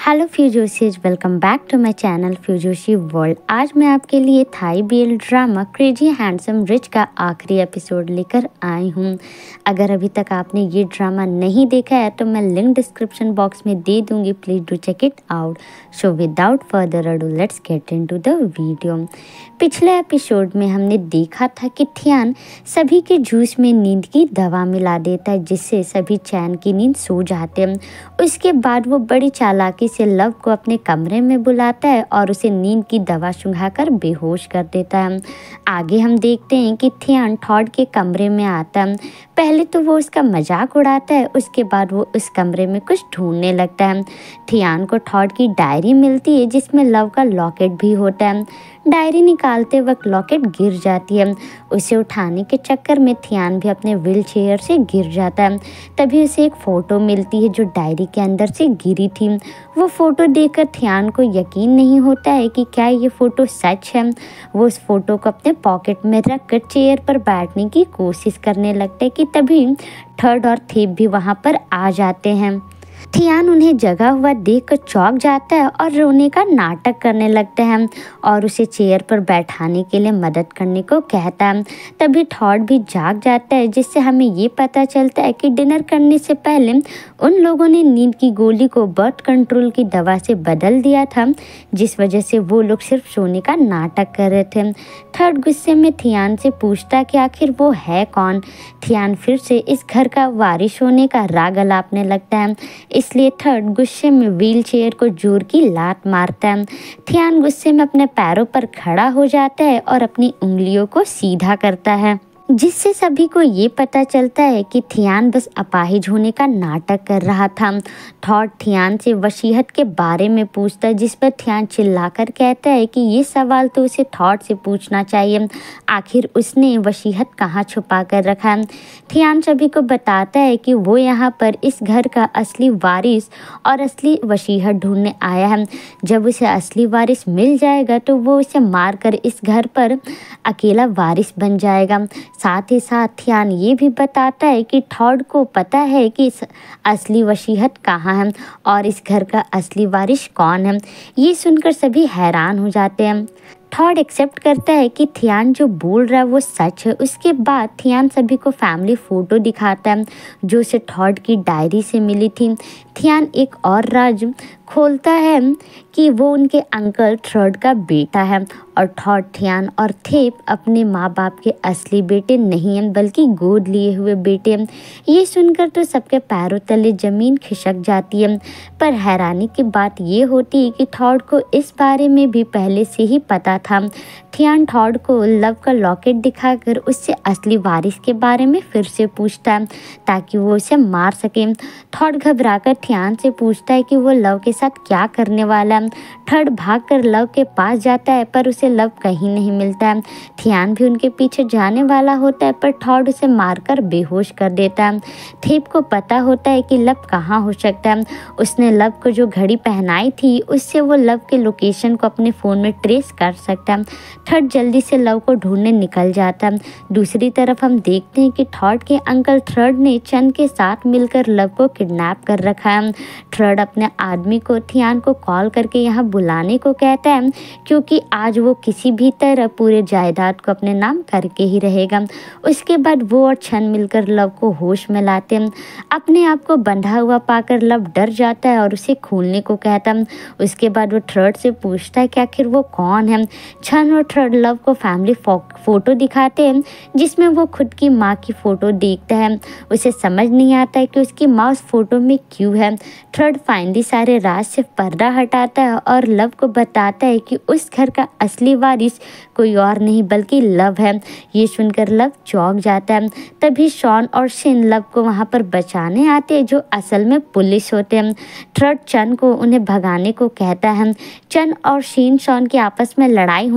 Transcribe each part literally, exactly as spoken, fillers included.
Hello fujoshis, welcome back to my channel fujoshi world. आज मैं आपके लिए Thai BL drama crazy handsome rich का आखिरी एपिसोड लेकर आई हूँ। अगर अभी तक आपने ये ड्रामा नहीं देखा है तो मैं लिंक डिस्क्रिप्शन बॉक्स में दे दूँगी, please do check it out. So without further ado let's get into the video. पिछले एपिसोड में हमने देखा था कि थियान सभी के जूस में नींद की दवा मिला देता है, जिससे सभी चैन की नींद सो जाते हैं। उसके बाद वो बड़ी चालाकी से लव को अपने कमरे में बुलाता है और उसे नींद की दवा सुंघाकर बेहोश कर देता है। आगे हम देखते हैं कि थियान टॉड के कमरे में आता है। पहले तो वो उसका मजाक उड़ाता है, उसके बाद वो उस कमरे में कुछ ढूंढने लगता है। थियान को टॉड की डायरी मिलती है जिसमें लव का लॉकेट भी होता है। डायरी निकालते वक्त लॉकेट गिर जाती है। उसे उठाने के चक्कर में थियान भी अपने व्हील चेयर से गिर जाता है। तभी उसे एक फ़ोटो मिलती है जो डायरी के अंदर से गिरी थी। वो फ़ोटो देखकर थियान को यकीन नहीं होता है कि क्या ये फ़ोटो सच है। वो उस फ़ोटो को अपने पॉकेट में रख कर चेयर पर बैठने की कोशिश करने लगता है कि तभी थर्ड और थेप भी वहाँ पर आ जाते हैं। थियान उन्हें जगा हुआ देखकर चौंक जाता है और रोने का नाटक करने लगता है और उसे चेयर पर बैठाने के लिए मदद करने को कहता है। तभी थॉड भी जाग जाता है, जिससे हमें ये पता चलता है कि डिनर करने से पहले उन लोगों ने नींद की गोली को बर्थ कंट्रोल की दवा से बदल दिया था, जिस वजह से वो लोग सिर्फ सोने का नाटक कर रहे थे। थर्ड गुस्से में थियान से पूछता कि आखिर वो है कौन। थियान फिर से इस घर का वारिस होने का राग अलापने लगता है, इसलिए थर्ड गुस्से में व्हील चेयर को जोर की लात मारता है। थियान गुस्से में अपने पैरों पर खड़ा हो जाता है और अपनी उंगलियों को सीधा करता है, जिससे सभी को ये पता चलता है कि थियान बस अपाहिज होने का नाटक कर रहा था। थॉड थियान से वसीयत के बारे में पूछता है, जिस पर थियान चिल्लाकर कहता है कि ये सवाल तो उसे थॉड से पूछना चाहिए, आखिर उसने वसीयत कहाँ छुपा कर रखा है। थियान सभी को बताता है कि वो यहाँ पर इस घर का असली वारिस और असली वसीयत ढूंढने आया है। जब उसे असली वारिस मिल जाएगा तो वो उसे मारकर इस घर पर अकेला वारिस बन जाएगा। साथ ही साथ थियान ये भी बताता है कि थॉड को पता है कि इस असली वसीयत कहाँ है और इस घर का असली वारिस कौन है। ये सुनकर सभी हैरान हो जाते हैं। थॉड एक्सेप्ट करता है कि थियान जो बोल रहा है वो सच है। उसके बाद थियान सभी को फैमिली फ़ोटो दिखाता है जो उसे थॉड की डायरी से मिली थी। थियान एक और राज खोलता है कि वो उनके अंकल थर्ड का बेटा है और थॉड थियान और थेप अपने माँ बाप के असली बेटे नहीं हैं, बल्कि गोद लिए हुए बेटे हैं। ये सुनकर तो सबके पैरों तले ज़मीन खिसक जाती है, पर हैरानी की बात ये होती है कि थॉड को इस बारे में भी पहले से ही पता था। थियान थॉड को लव का लॉकेट दिखाकर उससे असली वारिस के बारे में फिर से पूछता है ताकि वो उसे मार सके। थॉड घबराकर थियान से पूछता है कि वो लव के साथ क्या करने वाला है। थर्ड भागकर लव के पास जाता है, पर उसे लव कहीं नहीं मिलता है। थियान भी उनके पीछे जाने वाला होता है, पर थॉड उसे मारकर बेहोश कर देता है। थेप को पता होता है कि लव कहाँ हो सकता है। उसने लव को जो घड़ी पहनाई थी उससे वो लव के लोकेशन को अपने फ़ोन में ट्रेस कर सकता है। थर्ड जल्दी से लव को ढूंढने निकल जाता है। दूसरी तरफ हम देखते हैं कि थॉड के अंकल थर्ड ने चंद के साथ मिलकर लव को किडनैप कर रखा है। थर्ड अपने आदमी को थियान को कॉल करके यहाँ बुलाने को कहता है, क्योंकि आज वो किसी भी तरह पूरे जायदाद को अपने नाम करके ही रहेगा। उसके बाद वो और छन मिलकर लव को होश में लाते हैं। अपने आप को बंधा हुआ पाकर लव डर जाता है और उसे खोलने को कहता है। उसके बाद वो थर्ड से पूछता है कि आखिर वो कौन है। छन और थर्ड लव को फैमिली फ़ोटो दिखाते हैं जिसमें वो खुद की माँ की फ़ोटो देखता है। उसे समझ नहीं आता है कि उसकी माँ उस फोटो में क्यों है। थर्ड फाइनली सारे राज से पर्दा हटाता है और लव को बताता है कि उस घर का असली वारिस कोई और नहीं बल्कि लव है। ये सुनकर लव चौंक जाता है। तभी शॉन और शिन लव को वहाँ पर बचाने आते हैं, जो असल में पुलिस होते हैं। थर्ड चन को उन्हें भगाने को कहता है। चन और शिन शॉन की आपस में लड़ाई होने लगती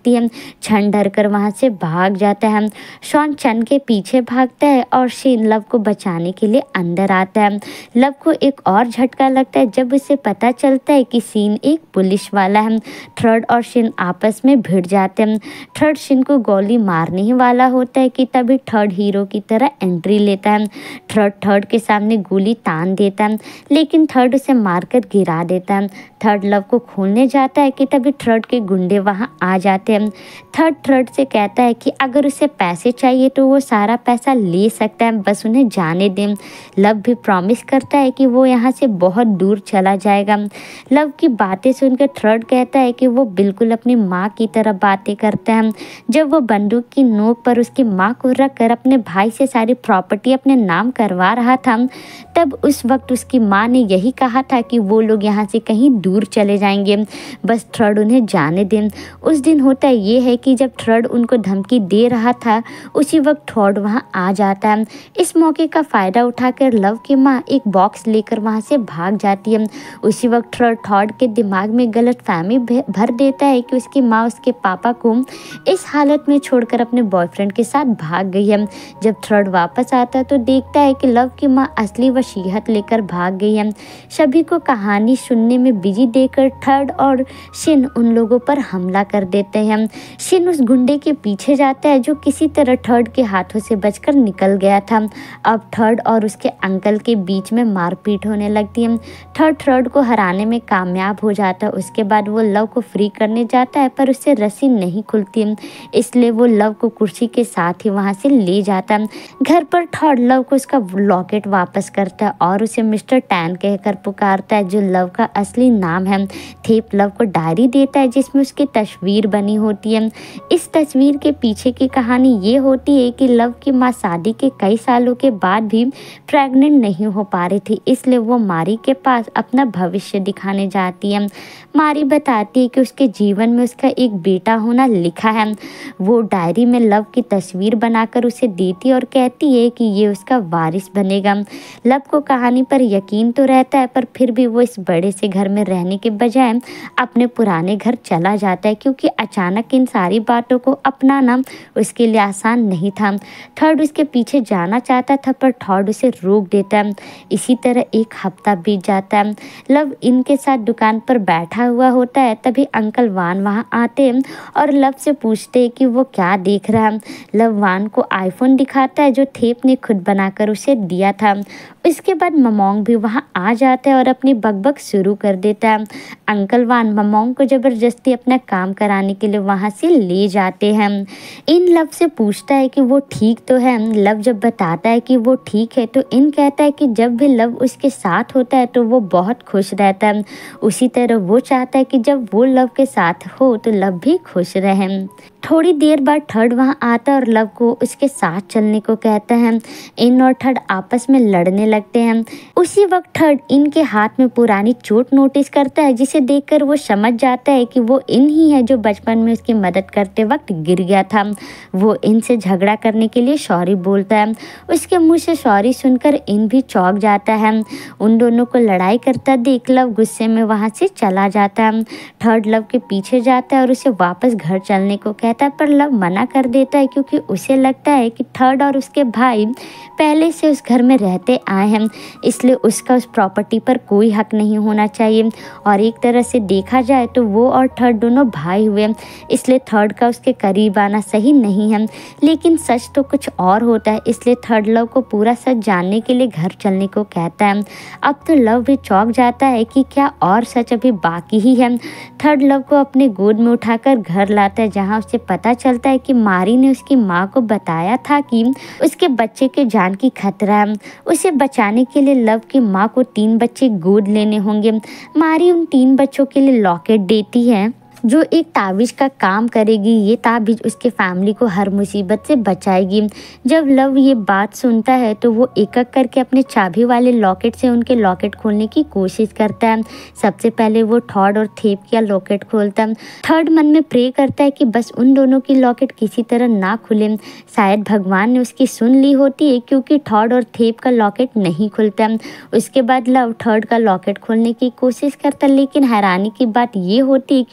लगती है। शन डर कर वहाँ से भाग जाता है। शॉन शन के पीछे भागता है और शिन लव को बचाने के लिए अंदर आता है। लव को एक और झटका लगता है जब उसे पता चलता है कि शिन एक पुलिस वाला है। थर्ड और शिन आपस में भिड़ जाते हैं। थर्ड शिन को गोली मारने ही वाला होता है कि तभी थर्ड हीरो की तरह एंट्री लेता है। थर्ड थर्ड के सामने गोली तान देता है, लेकिन थर्ड उसे मारकर गिरा देता है। थर्ड लव को खोलने जाता है कि तभी थर्ड के गुंडे वहां आ जाते हैं। थर्ड थर्ड से कहता है कि अगर उसे पैसे चाहिए तो वो सारा पैसा ले सकता है, बस उन्हें जाने दें। लव भी प्रॉमिस करता है कि वो यहाँ से बहुत दूर चला जाएगा। लव की बातें सुनकर थर्ड कहता है कि वो बिल्कुल अपनी माँ की तरह बातें करता है। जब वो बंदूक की नोक पर उसकी माँ को रखकर अपने भाई से सारी प्रॉपर्टी अपने नाम करवा रहा था, तब उस वक्त उसकी माँ ने यही कहा था कि वो लोग यहाँ से कहीं दूर चले जाएंगे, बस थर्ड उन्हें जाने दें। उस दिन होता ये है कि जब थर्ड उनको धमकी दे रहा था, उसी वक्त थर्ड वहाँ आ जाता है। इस मौके का फ़ायदा उठाकर लव की माँ एक बॉक्स लेकर वहाँ से भाग जाती है। उसी वक्त थर्ड थर्ड के दिमाग में गलत फहमी भर देता है कि उसकी माँ उसके पापा को इस हालत में छोड़कर अपने बॉयफ्रेंड के साथ भाग गई है। जब थर्ड वापस आता है तो देखता है कि लव की माँ असली वसीयत लेकर भाग गई है। सभी को कहानी सुनने में बिजी देकर थर्ड और शिन उन लोगों पर हमला कर देते हैं। शिन उस गुंडे के पीछे जाता है जो किसी तरह थर्ड के हाथों से बचकर निकल गया था। अब थर्ड और उसके अंकल के बीच में मारपीट होने लगती है। थर्ड थर्ड को हराने में कामयाब हो जाता है। उसके बाद वो लव को फ्री करने जाता है, पर उससे रस्सी नहीं खुलती है, इसलिए वो लव को कुर्सी के साथ ही वहाँ से ले जाता है। घर पर थर्ड लव को उसका लॉकेट वापस करता है और उसे मिस्टर टैन कहकर पुकारता है, जो लव का असली नाम है। थेप लव को डायरी देता है जिसमें उसकी तस्वीर बनी होती है। इस तस्वीर के पीछे की कहानी ये होती है कि लव की माँ शादी के कई सालों के बाद भी प्रेग्नेंट नहीं हो पा रही थी, इसलिए वो मारी के पास अपना भविष्य दिखाने जाती है। मारी बताती है कि उसके जीवन में उसका एक बेटा होना लिखा है। वो डायरी में लव की तस्वीर बनाकर उसे देती और कहती है कि ये उसका वारिस बनेगा। लव को कहानी पर यकीन तो रहता है, पर फिर भी वो इस बड़े से घर में रहने के बजाय अपने पुराने घर चला जाता है, क्योंकि अचानक इन सारी बातों को अपनाना उसके लिए आसान नहीं था। थर्ड उसके पीछे जाना चाहता था, पर थर्ड उसे रोक देता है। इसी तरह एक हफ्ता बीत जाता है। लव इनके साथ दुकान पर बैठा हुआ होता है, तभी अंकल वान वहाँ आते हैं और लव से पूछते हैं कि वो क्या देख रहा है। लव वान को आईफोन दिखाता है जो थेप ने खुद बनाकर उसे दिया था। इसके बाद ममोंग भी वहाँ आ जाता है और अपनी बकबक शुरू कर देता है। अंकल वान ममोंग को ज़बरदस्ती अपना काम कराने के लिए वहाँ से ले जाते हैं। इन लव से पूछता है कि वो ठीक तो है। लव जब बताता है कि वो ठीक है तो इन कहता है कि जब भी लव उसके साथ होता है तो वो बहुत खुश रहता है। उसी तरह वो चाहता है कि जब वो लव के साथ हो तो लव भी खुश रहे। थोड़ी देर बाद थर्ड वहाँ आता है और लव को उसके साथ चलने को कहता है। इन और थर्ड आपस में लड़ने लगते हैं। उसी वक्त थर्ड इनके हाथ में पुरानी चोट नोटिस करता है, जिसे देखकर वो समझ जाता है कि वो इन ही है जो बचपन में उसकी मदद करते वक्त गिर गया था। वो इनसे झगड़ा करने के लिए सॉरी बोलता है। उसके मुंह से सॉरी सुनकर इन भी चौंक जाता है। उन दोनों को लड़ाई करता देख लव गुस्से में वहाँ से चला जाता है। थर्ड लव के पीछे जाता है और उसे वापस घर चलने को कहता है, पर लव मना कर देता है क्योंकि उसे लगता है कि थर्ड और उसके भाई पहले से उस घर में रहते आए हैं, इसलिए उसका उस प्रॉपर्टी पर कोई हक नहीं होना चाहिए। और एक तरह से देखा जाए तो वो और थर्ड दोनों भाई हुए, इसलिए थर्ड का उसके करीब आना सही नहीं है। लेकिन सच तो कुछ और होता है, इसलिए थर्ड लव को पूरा सच जानने के लिए घर चलने को कहता है। अब तो लव भी चौंक जाता है कि क्या और सच अभी बाकी ही है। थर्ड लव को अपने गोद में उठाकर घर लाता है, जहाँ उसे पता चलता है कि मारी ने उसकी माँ को बताया था कि उसके बच्चे के जान की खतरा है। उसे बचाने के लिए लव की माँ को तीन बच्चे गोद लेने होंगे। मारी उन तीन बच्चों के लिए लॉकेट देती है जो एक ताबीज़ का काम करेगी। ये ताबीज़ उसके फैमिली को हर मुसीबत से बचाएगी। जब लव ये बात सुनता है तो वो एक एक करके अपने चाबी वाले लॉकेट से उनके लॉकेट खोलने की कोशिश करता है। सबसे पहले वो थर्ड और थेप का लॉकेट खोलता है। थर्ड मन में प्रे करता है कि बस उन दोनों की लॉकेट किसी तरह ना खुले। शायद भगवान ने उसकी सुन ली होती है, क्योंकि थर्ड और थेप का लॉकेट नहीं खुलता। उसके बाद लव थर्ड का लॉकेट खोलने की कोशिश करता, लेकिन हैरानी की बात ये होती है कि उसका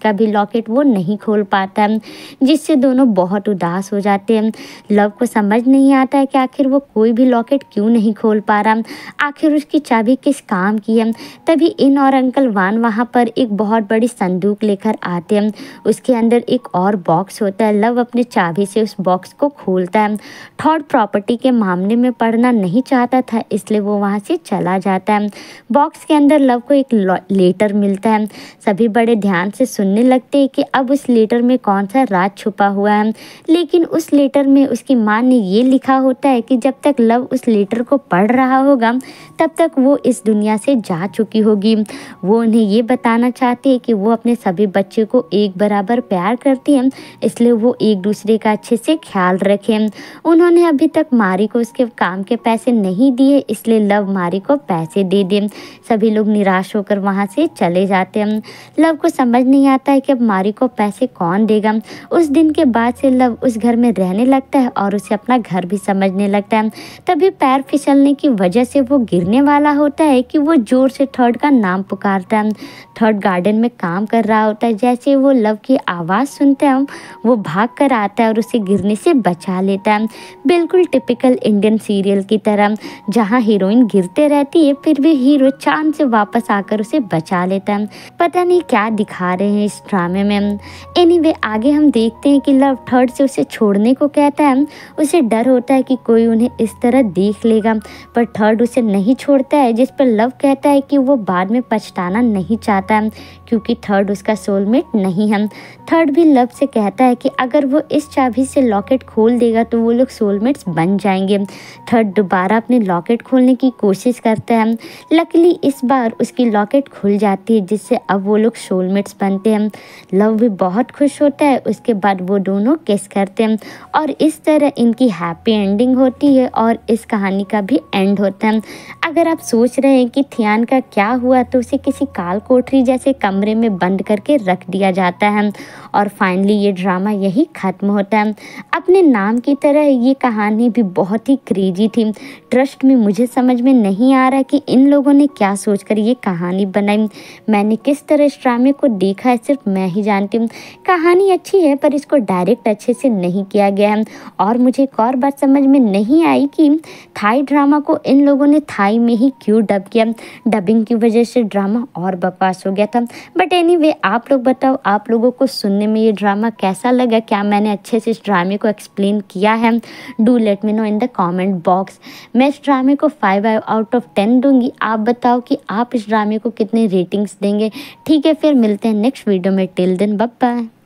का भी लॉकेट वो नहीं खोल पाता है, जिससे दोनों बहुत उदास हो जाते हैं। लव को समझ नहीं आता है कि आखिर वो कोई भी लॉकेट क्यों नहीं खोल पा रहा, आखिर उसकी चाबी किस काम की है। तभी इन और अंकल वान वहाँ पर एक बहुत बड़ी संदूक लेकर आते हैं। उसके अंदर एक और बॉक्स होता है। लव अपने चाबी से उस बॉक्स को खोलता है। थर्ड प्रॉपर्टी के मामले में पढ़ना नहीं चाहता था, इसलिए वो वहाँ से चला जाता है। बॉक्स के अंदर लव को एक लेटर मिलता है। सभी बड़े ध्यान से सुनने लगते हैं कि अब उस लेटर में कौन सा राज छुपा हुआ है। लेकिन उस लेटर में उसकी माँ ने ये लिखा होता है कि जब तक लव उस लेटर को पढ़ रहा होगा तब तक वो इस दुनिया से जा चुकी होगी। वो उन्हें ये बताना चाहती है कि वो अपने सभी बच्चे को एक बराबर प्यार करती है, इसलिए वो एक दूसरे का अच्छे से ख्याल रखें। उन्होंने अभी तक मारी को उसके काम के पैसे नहीं दिए, इसलिए लव मारी को पैसे दे दे। सभी लोग निराश होकर वहाँ से चले जाते हैं। लव को समझ नहीं आता है कि अब मारी को पैसे कौन देगा। उस दिन के बाद से लव उस घर में रहने लगता है और उसे अपना घर भी समझने लगता है। तभी पैर फिसलने की वजह से वो गिरने वाला होता है कि वो जोर से थर्ड का नाम पुकारता है। थर्ड गार्डन में काम कर रहा होता है। जैसे वो लव की आवाज़ सुनता है वो भाग कर आता है और उसे गिरने से बचा लेता है। बिल्कुल टिपिकल इंडियन सीरियल की तरह, जहाँ हीरोइन गिरते रहती है फिर भी हीरो चांद से वापस आकर उसे बचा लेता है। पता नहीं क्या दिखा रहे हैं इस ड्रामे में। एनीवे आगे हम देखते हैं कि लव थर्ड से उसे छोड़ने को कहता है। उसे डर होता है कि कोई उन्हें इस तरह देख लेगा, पर थर्ड उसे नहीं छोड़ता है, जिस पर लव कहता है कि वो बाद में पछताना नहीं चाहता है क्योंकि थर्ड उसका सोलमेट नहीं है। थर्ड भी लव से कहता है कि अगर वो इस चाबी से लॉकेट खोल देगा तो वो लोग सोलमेट्स बन जाएंगे। थर्ड दोबारा अपने लॉकेट खोलने की कोशिश करता है। लकीली इस बार उसकी लॉकेट खुल जाती है, जिससे अब वो लोग सोलमेट्स बनते हैं। लव भी बहुत खुश होता है। उसके बाद वो दोनों किस करते हैं और इस तरह इनकी हैप्पी एंडिंग होती है और इस कहानी का भी एंड होता है। अगर आप सोच रहे हैं कि थियान का क्या हुआ, तो उसे किसी काल कोठरी जैसे कमरे में बंद करके रख दिया जाता है और फाइनली ये ड्रामा यही ख़त्म होता है। अपने नाम की तरह ये कहानी भी बहुत ही क्रेजी थी। ट्रस्ट में मुझे समझ में नहीं आ रहा कि इन लोगों ने क्या सोचकर ये कहानी बनाई। मैंने किस तरह इस ड्रामे को देखा है सिर्फ मैं ही जानती हूँ। कहानी अच्छी है पर इसको डायरेक्ट अच्छे से नहीं किया गया है। और मुझे एक और बात समझ में नहीं आई कि थाई ड्रामा को इन लोगों ने थाई में ही क्यों डब किया। डबिंग की वजह से ड्रामा और बकवास हो गया था। बट एनीवे आप लोग बताओ, आप लोगों को सुनने में ये ड्रामा कैसा लगा? क्या मैंने अच्छे से इस ड्रामे को एक्सप्लेन किया है? Do let me know in the comment box. मैं इस ड्रामे को फाइव आउट ऑफ टेन दूंगी। आप बताओ कि आप इस ड्रामे को कितने रेटिंग्स देंगे। ठीक है, फिर मिलते हैं नेक्स्ट वीडियो में। Till then bye bye.